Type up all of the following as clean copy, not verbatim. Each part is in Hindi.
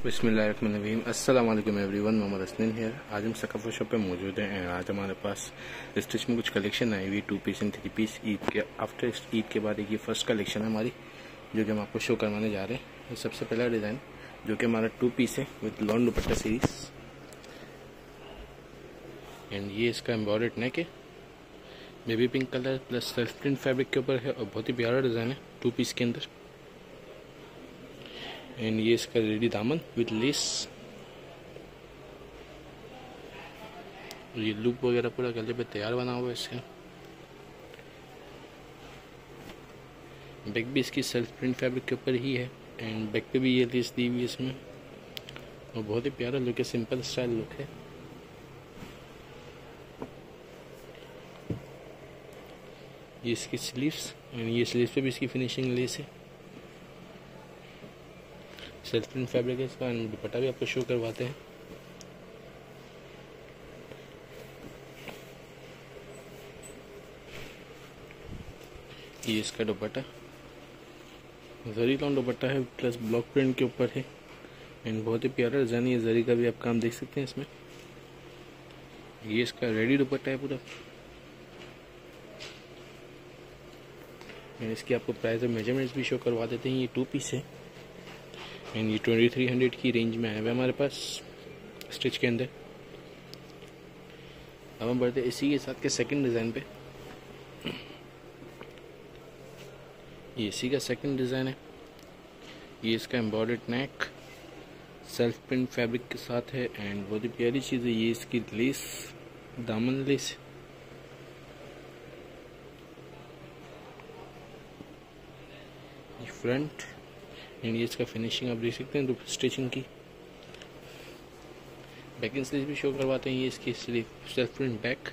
बिस्मिल्लाहिर्रहमानिर्रहीम। अस्सलाम वालेकुम एवरीवन, मोहम्मद हसनैन हियर। आज हम सकाफो शॉप पे मौजूद हैं एंड आज हमारे पास स्टिच में कुछ कलेक्शन आई हुई 2 पीस एंड 3 पीस। ईद के आफ्टर ईद के बाद एक ये फर्स्ट कलेक्शन है हमारी जो कि हम आपको शो करवाने जा रहे हैं। ये सबसे पहला डिज़ाइन जो कि हमारा 2 पीस है with lawn dupatta series and ये इसका एम्ब्रॉयडर्ड नेक है, baby pink colour plus self print fabric के ऊपर है और बहुत ही प्यारा डिज़ाइन है 2 पीस के अंदर। एंड ये इसका रेडी दामन विद लेस, ये लूप वगैरह पूरा गले पे तैयार बना हुआ है इसका। बैक भी इसकी सेल्फ प्रिंट फैब्रिक के ऊपर ही है एंड बैक पे भी ये लेस दी हुई है इसमें और बहुत ही प्यारा लुक है, सिंपल स्टाइल लुक है। ये इसकी स्लीव्स एंड ये स्लीव्स पे भी इसकी फिनिशिंग लेस है, सेल्फ प्रिंट फैब्रिक है इसका। दुपट्टा भी आपको शो करवाते हैं। ये इसका दुपट्टा जरी लॉन दुपट्टा है प्लस ब्लॉक प्रिंट के ऊपर है एंड बहुत ही प्यारा डिजाइन है। जरी का भी आप काम देख सकते हैं इसमें। ये इसका रेडी दुपट्टा है पूरा। इसकी आपको प्राइस और मेजरमेंट्स भी शो करवा देते हैं। ये 2 पीस है एंड ये 2300 की रेंज में आया हुआ है हमारे पास स्टिच के अंदर। अब हम बढ़ते इसी के साथ के सेकंड डिज़ाइन पे। ये इसी का सेकंड डिज़ाइन है। ये इसका embroidered neck self print fabric के साथ है एंड बहुत ही प्यारी चीज़ है। ये इसकी लेस, दामन लेस, ये फ्रंट एंड ये इसका फिनिशिंग आप देख सकते हैं स्टिचिंग की। बैक एंड स्लीव भी शो करवाते हैं। ये इसकी स्लीव सेल्फ प्रिंट बैक,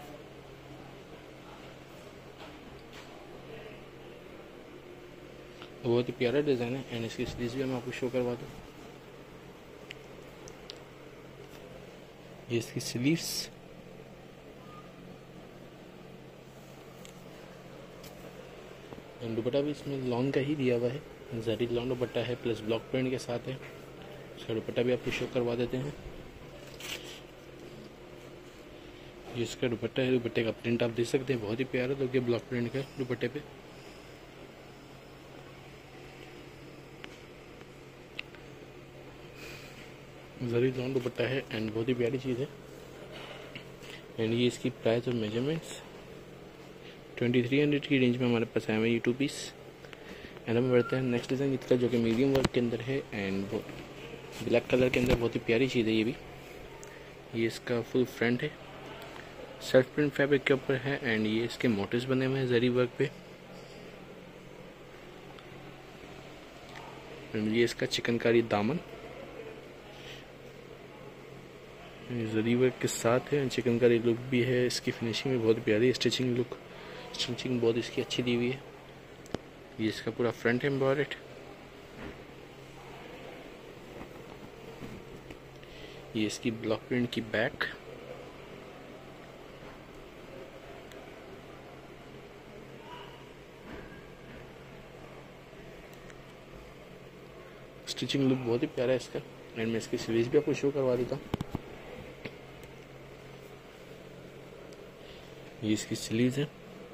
बहुत ही प्यारा डिजाइन है एंड इसकी स्लीव भी हम आपको शो करवा दें। ये इसकी स्लीव्स एंड दुपट्टा भी इसमें लॉन का ही दिया हुआ है, जरी लॉन दुपट्टा है प्लस ब्लॉक प्रिंट के साथ है। इसका दुपट्टा भी आपको शो करवा देते हैं। ये इसका दुपट्टा है, दुपट्टे का प्रिंट आप देख सकते हैं, बहुत ही प्यारा लुक है ब्लॉक प्रिंट का दुपट्टे पे। जरी लॉन दुपट्टा है एंड बहुत ही प्यारी चीज़ है। एंड ये इसकी प्राइस और मेजरमेंट्स 2300 की रेंज में हमारे पास आए हुए ये 2 पीस। एंड हम बढ़ते हैं नेक्स्ट डिज़ाइन इसका जो कि मीडियम वर्क के अंदर है एंड ब्लैक कलर के अंदर बहुत ही प्यारी चीज़ है ये भी। ये इसका फुल फ्रंट है, सेल्फ प्रिंट फैब्रिक के ऊपर है एंड ये इसके मोटिव्स बने हुए हैं जरी वर्क पे। एंड ये इसका चिकनकारी दामन जरी वर्क के साथ है, चिकनकारी लुक भी है। इसकी फिनिशिंग भी बहुत प्यारी है, स्टिचिंग लुक, स्टिचिंग बहुत इसकी अच्छी दी हुई है। ये इसका पूरा फ्रंट एम्ब्रॉयडर्ड, ये इसकी ब्लॉक प्रिंट की बैक, स्टिचिंग लुक बहुत ही प्यारा है इसका। एंड मैं इसकी स्लीव्स भी आपको शो करवा देता हूँ। ये इसकी स्लीव्स है,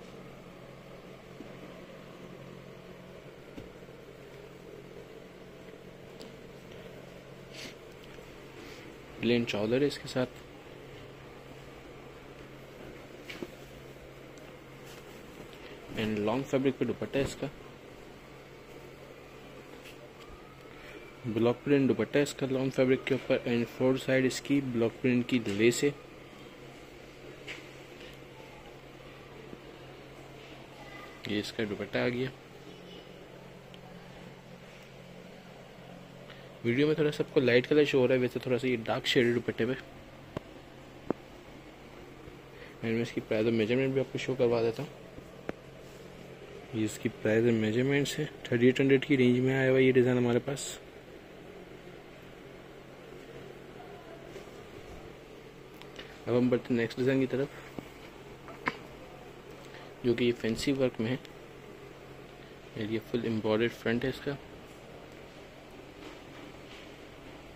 प्लेन चादर है इसके साथ एंड लॉन्ग फैब्रिक पे दुपट्टा है इसका। ब्लॉक प्रिंट दुपट्टा है इसका लॉन्ग फैब्रिक के ऊपर एंड 4 साइड इसकी ब्लॉक प्रिंट की लेस है। ये इसका दुपट्टा आ गया। वीडियो में थोड़ा सा आपको लाइट कलर शो हो रहा है, वैसे थोड़ा सा ये डार्क शेडेड दुपट्टे पे। एंड मैं इसकी प्राइस और मेजरमेंट भी आपको शो करवा देता हूँ। ये इसकी प्राइस और मेजरमेंट्स है 3800 की रेंज में आया हुआ ये डिज़ाइन हमारे पास। अब हम बढ़ते हैं नेक्स्ट डिज़ाइन की तरफ जो कि ये फैंसी वर्क में है। ये फुल एम्ब्रॉयडर्ड फ्रंट है इसका।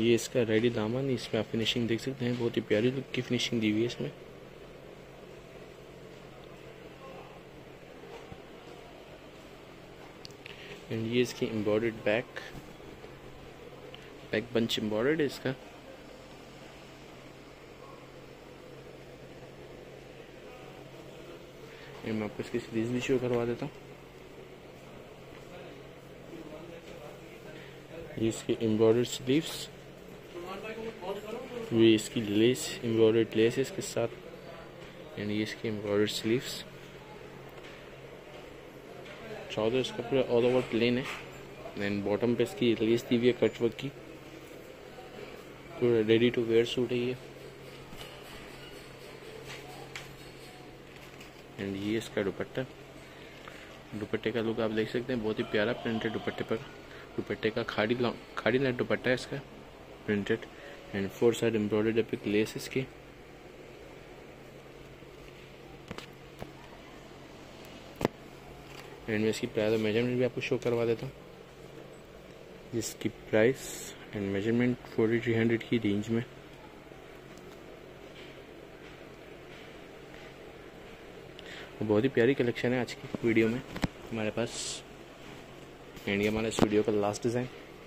ये इसका रेडी दामन, इसमें आप फिनिशिंग देख सकते हैं, बहुत ही प्यारी लुक की फिनिशिंग दी हुई है इसमें। एंड ये इसकी एम्ब्रॉयडर्ड बैक बंच एम्ब्रॉयडर्ड है इसका। मैं आपको इसकी सीरीज भी शो करवा देता हूँ। ये इसकी एम्ब्रॉयडर्ड स्लीव्स, ये इसकी लेस एम्ब्रॉयडर्ड लेस है इसके साथ। एंड ये इसकी एम्ब्रॉयडर्ड स्लीव्स। चादर इसका पूरा ऑल ओवर प्लेन है। एंड बॉटम पे इसकी लेस दी हुई है कट वर्क की। पूरा रेडी टू वेयर सूट है ये। एंड ये इसका दुपट्टे का लुक आप देख सकते हैं, बहुत ही प्यारा प्रिंटेड दुपट्टे पर। दुपट्टे का खाड़ी नेट दुपट्टा है इसका printed. And 4 side embroidered epic lace इसकी। एंड मैं इसकी प्राइस और मेजरमेंट भी आपको शो करवा देता हूँ, जिसकी प्राइस एंड मेजरमेंट 4300 की रेंज में। बहुत ही प्यारी कलेक्शन है आज की वीडियो में हमारे पास। एंड ये हमारा इस वीडियो का लास्ट डिज़ाइन।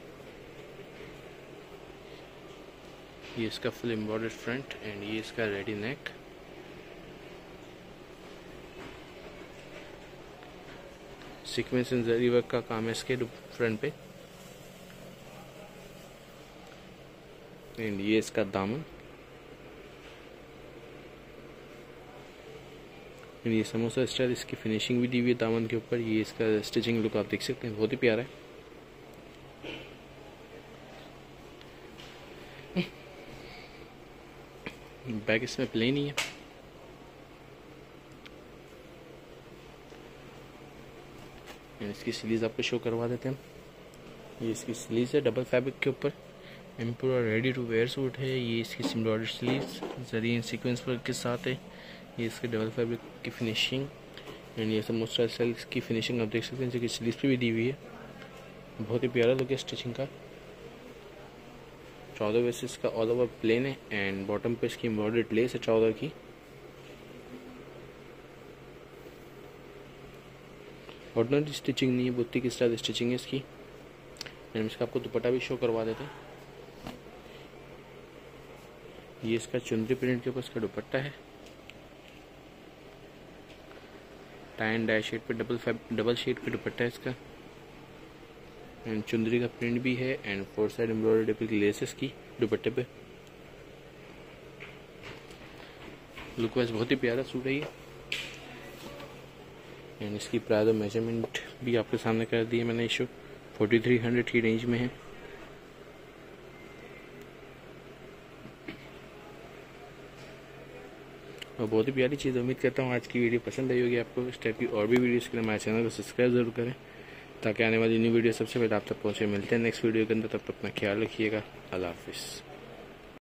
ये इसका फुल एम्ब्रॉयडर्ड फ्रंट एंड ये इसका ready neck. Sequence and zari work का काम है इसके फ्रंट पे। एंड ये इसका दामन। ये समोसा स्टाइल इसकी फिनिशिंग भी दी हुई है दामन के ऊपर। ये इसका स्टिचिंग लुक आप देख सकते हैं, बहुत ही प्यारा है। बैक इसमें प्लेन ही है। इसकी स्लीव्स आपको शो करवा देते हैं। ये इसकी स्लीव्स है डबल फैब्रिक के ऊपर। पूरा रेडी टू वेयर सूट है। ये इसकी embroidered sleeves zari and sequence work के साथ है। ये इसके डबल फैब्रिक की फिनिशिंग। एंड ये समोसा स्टाइल की फिनिशिंग आप देख सकते हैं, जो स्लीव्स पे भी दी हुई है। बहुत ही प्यारा लुक है स्टिचिंग का। 14 वैसे इसका ऑल ओवर प्लेन है। एंड बॉटम पे इसकी एम्ब्रॉयडर्ड लेस है 14 की। ऑर्डिनरी स्टिचिंग नहीं है, बुत्ती की स्टाइल स्टिचिंग है इसकी। एंड इसका आपको दुपट्टा भी शो करवा देते हैं। ये इसका चुंदरी प्रिंट के ऊपर इसका दुपट्टा है। टाई एंड डाई शेड पे डबल शेड पे दुपट्टा है इसका। एंड चुंदरी का प्रिंट भी है। And 4 side embroidered epic laces की दुपट्टे पे। लुक वाइज बहुत ही प्यारा सूट है ये। एंड इसकी प्राइस और मेजरमेंट भी आपके सामने कर दी है मैंने इशू। 4300 की रेंज में है। और बहुत ही प्यारी चीज़। उम्मीद करता हूँ आज की वीडियो पसंद आई होगी आपको। इस टाइप की और भी वीडियोस के लिए हमारे चैनल को सब्सक्राइब जरूर करें, ताकि आने वाली न्यू वीडियो सबसे पहले आप तक पहुँचे। मिलते हैं नेक्स्ट वीडियो के अंदर, तब तक अपना ख्याल रखिएगा। अल्लाह हाफिज़।